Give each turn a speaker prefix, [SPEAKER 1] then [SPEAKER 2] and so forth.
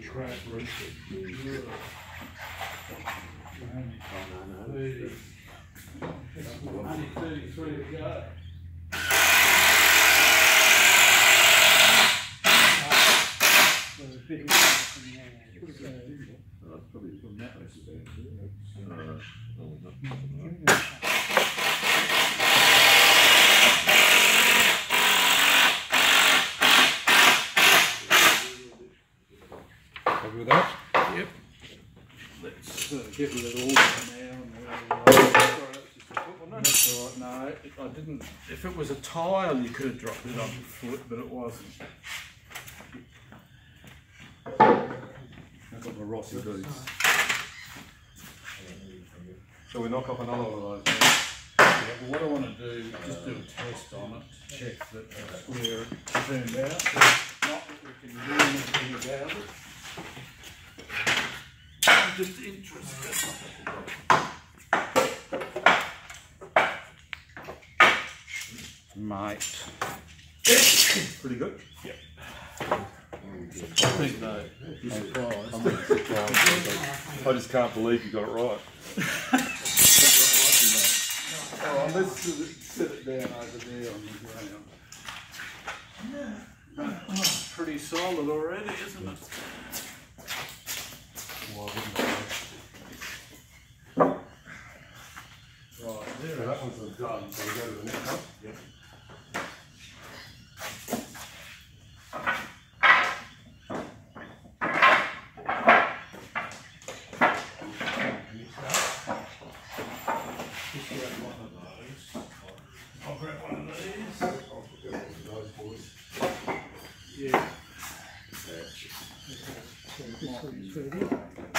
[SPEAKER 1] crap roof. Only 33 to go.
[SPEAKER 2] That's probably from that recipe.
[SPEAKER 3] Happy with that?
[SPEAKER 1] Yep. Let's get rid of all that now. That's all right. No, I didn't. If it was a tile, you could have dropped it on your foot, but it wasn't.
[SPEAKER 3] I've got my Rossi boots. So we knock off another one of those.
[SPEAKER 1] Yeah, well, what I want to do is just do a test on it to check that the square turned out. Not that we can do anything about it. I'm just interested. Mate.
[SPEAKER 3] Pretty good.
[SPEAKER 1] Yep. I think no. You're surprised.
[SPEAKER 3] I'm really surprised. I just can't believe you got it right.
[SPEAKER 1] Oh, let's sit it down over there on the ground. Oh, pretty solid already, isn't it? Right, there.
[SPEAKER 3] So that one's done, so we go to the next one?
[SPEAKER 1] Yep. I'll grab one of these.
[SPEAKER 3] I'll get one of those boys.
[SPEAKER 1] Yeah.
[SPEAKER 3] Yeah.